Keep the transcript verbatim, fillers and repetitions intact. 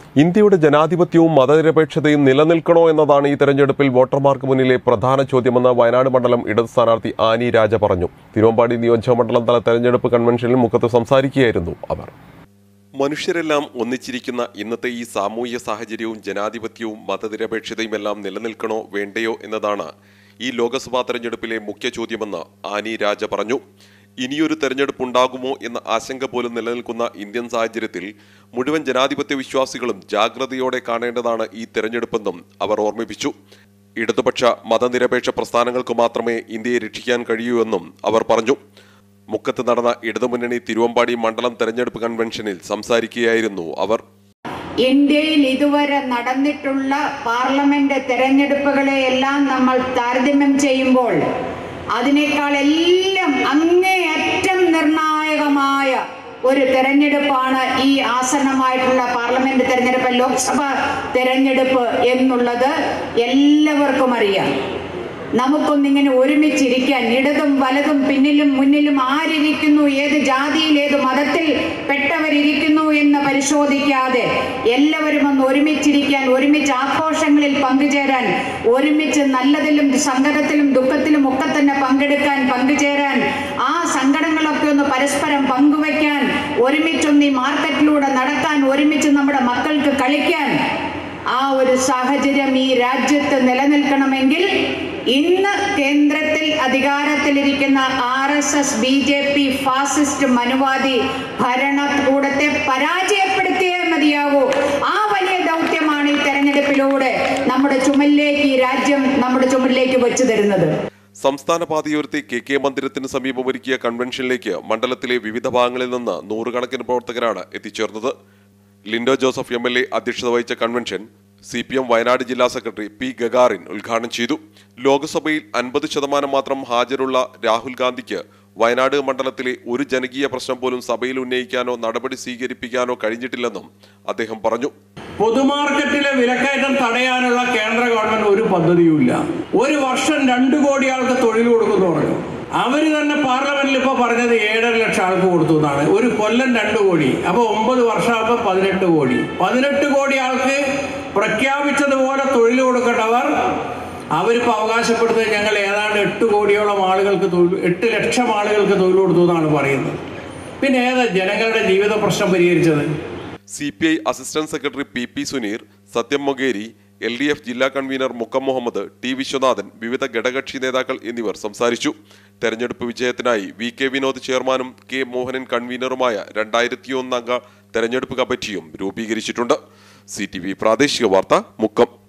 ഇന്ത്യയുടെ ജനാധിപത്യവും മതനിരപേക്ഷതയും നിലനിൽക്കണോ എന്നതാണ് ഈ തെരഞ്ഞെടുപ്പിൽ വോട്ടർമാർക്ക് മുന്നിലെ പ്രധാന ചോദ്യമെന്ന് വയനാട് മണ്ഡലം ഇടത് സ്ഥാനാർത്ഥി ആനി രാജ പറഞ്ഞു. തിരുവമ്പാടി നിയോജക മണ്ഡലം തല തെരഞ്ഞെടുപ്പ് കൺവെൻഷനിൽ മുഖത്ത് സംസാരിക്കുകയായിരുന്നു അവർ. മനുഷ്യരെല്ലാം ഒന്നിച്ചിരിക്കുന്ന ഇന്നത്തെ ഈ സാമൂഹ്യ സാഹചര്യവും ജനാധിപത്യവും മതനിരപേക്ഷതയുമെല്ലാം നിലനിൽക്കണോ വേണ്ടയോ എന്നതാണ് ഈ ലോക്സഭാ തെരഞ്ഞെടുപ്പിലെ മുഖ്യ ചോദ്യമെന്ന് ആനി രാജ പറഞ്ഞു. ഇനിയൊരു തെരഞ്ഞെടുപ്പ് ഉണ്ടാകുമോ എന്ന ആശങ്ക പോലും നിലനിൽക്കുന്ന ഇന്ത്യൻ സാഹചര്യത്തിൽ മുഴുവൻ ജനാധിപത്യ വിശ്വാസികളും ജാഗ്രതയോടെ കാണേണ്ടതാണ് ഈ തെരഞ്ഞെടുപ്പെന്നും അവർ ഓർമ്മിപ്പിച്ചു. ഇടതുപക്ഷ മതനിരപേക്ഷ പ്രസ്ഥാനങ്ങൾക്ക് മാത്രമേ ഇന്ത്യയെ രക്ഷിക്കാൻ കഴിയൂ എന്നും അവർ പറഞ്ഞു. മുക്കത്ത് നടന്ന ഇടതുമുന്നണി തിരുവമ്പാടി മണ്ഡലം തെരഞ്ഞെടുപ്പ് കൺവെൻഷനിൽ സംസാരിക്കുകയായിരുന്നു അവർ. ഇന്ത്യയിൽ ഇതുവരെ നടന്നിട്ടുള്ള പാർലമെന്റ് തെരഞ്ഞെടുപ്പുകളെ എല്ലാം നമ്മൾ താരതമ്യം ചെയ്യുമ്പോൾ അതിനേക്കാൾ എല്ലാം അങ്ങേയറ്റം നിർണായകമായ ഒരു തെരഞ്ഞെടുപ്പാണ് ഈ ആസന്നമായിട്ടുള്ള പാർലമെന്റ് തെരഞ്ഞെടുപ്പ്, ലോക്സഭ തെരഞ്ഞെടുപ്പ് എന്നുള്ളത് എല്ലാവർക്കും അറിയാം. നമുക്കൊന്നിങ്ങനെ ഒരുമിച്ചിരിക്കാൻ, ഇടതും വലതും പിന്നിലും മുന്നിലും ആരിയ്ക്കുന്നു, ഏത് ജാതിയിൽ ഏത് മതത്തിൽ പെട്ടവരിയ്ക്കുന്നു എന്ന് പരിശോധിക്കാതെ എല്ലാവരും ഒന്ന് ഒരുമിച്ചിരിക്കാൻ, ഒരുമിച്ച് ആഘോഷങ്ങളിൽ പങ്കുചേരാൻ, ഒരുമിച്ച് നല്ലതിലും സങ്കടത്തിലും ദുഃഖത്തിലും ഒക്കെ തന്നെ പങ്കെടുക്കാൻ, പങ്കുചേരാൻ, ആ സങ്കടങ്ങളൊക്കെ ഒന്ന് പരസ്പരം പങ്കുവയ്ക്കാൻ, ഒരുമിച്ചൊന്ന് ഈ മാർക്കറ്റിലൂടെ നടക്കാൻ, ഒരുമിച്ച് നമ്മുടെ മക്കൾക്ക് കളിക്കാൻ, ആ ഒരു സാഹചര്യം ഈ രാജ്യത്ത് നിലനിൽക്കണമെങ്കിൽ ഇന്ന് കേന്ദ്രത്തിൽ അധികാരത്തിലിരിക്കുന്ന R S S B J P fascist മനുവാദി ഭരണകൂടത്തെ പരാജയപ്പെടുത്തിയേ മതിയാവൂ. ആ വലിയ ദൗത്യമാണ് ഈ തെരഞ്ഞെടുപ്പിലൂടെ നമ്മുടെ ചുമലിലേക്ക് ഈ രാജ്യം നമ്മുടെ ചുമലിലേക്ക് വെച്ചു തരുന്നത്. സംസ്ഥാന പാതയോരത്തെ കെ കെ മന്ദിരത്തിന് സമീപം ഒരുക്കിയ കൺവെൻഷനിലേക്ക് മണ്ഡലത്തിലെ വിവിധ ഭാഗങ്ങളിൽ നിന്ന് നൂറുകണക്കിന് പ്രവർത്തകരാണ് എത്തിച്ചേർന്നത്. Linto Joseph M L A അധ്യക്ഷത വഹിച്ച convention C P M Wayanad ജില്ലാ സെക്രട്ടറി പി ഗഗാറിൻ ഉദ്ഘാടനം ചെയ്തു. ലോക്സഭയിൽ അൻപത് ശതമാനം മാത്രം ഹാജരുള്ള രാഹുൽ ഗാന്ധിക്ക് വയനാട് മണ്ഡലത്തിലെ ഒരു ജനകീയ പ്രശ്നം പോലും സഭയിൽ ഉന്നയിക്കാനോ നടപടി സ്വീകരിപ്പിക്കാനോ കഴിഞ്ഞിട്ടില്ലെന്നും അദ്ദേഹം പറഞ്ഞു. പൊതുമാർക്കറ്റിലെ വിലക്കയറ്റം തടയാനുള്ള കേന്ദ്ര ഗവൺമെന്റ് ഒരു പദ്ധതിയുമില്ല. ഒരു വർഷം രണ്ടു കോടി ആൾക്ക് തൊഴിൽ കൊടുക്കുന്നു പറഞ്ഞു. അവര് തന്നെ പാർലമെന്റിൽ ഇപ്പൊ പറഞ്ഞത് ഏഴര ലക്ഷം ആൾക്ക് കൊടുത്തു എന്നാണ്. ഒരു കൊല്ലം രണ്ടു കോടി, അപ്പൊ ഒമ്പത് വർഷമാകുമ്പോ പതിനെട്ട് കോടി പതിനെട്ട് കോടി ആൾക്ക് പ്രഖ്യാപിച്ചതുപോലെ തൊഴിൽ കൊടുക്കേണ്ടവർ അവരിപ്പോ അവകാശപ്പെടുന്നത് ഞങ്ങൾ ഏതാണ്ട് എട്ട് കോടിയോളം ആളുകൾക്ക് തൊഴിൽ എട്ട് ലക്ഷം ആളുകൾക്ക് തൊഴിൽ കൊടുത്തു എന്നാണ് പറയുന്നത്. പിന്നെ ഏതാ ജനങ്ങളുടെ ജീവിത പ്രശ്നം പരിഹരിച്ചത്? C P I assistant secretary P P Suneer, Sathyam Mogeri, L D F ജില്ലാ കൺവീനർ മുക്കം മുഹമ്മദ്, ടി വിശ്വനാഥൻ, വിവിധ ഘടകകക്ഷി നേതാക്കൾ എന്നിവർ സംസാരിച്ചു. തെരഞ്ഞെടുപ്പ് വിജയത്തിനായി വി കെ വിനോദ് ചെയർമാനും കെ മോഹനൻ കൺവീനറുമായ രണ്ടായിരത്തി ഒന്ന് അംഗ തെരഞ്ഞെടുപ്പ് കമ്മിറ്റിയും രൂപീകരിച്ചിട്ടുണ്ട്. സി ടി വി പ്രാദേശിക വാർത്ത, മുക്കം.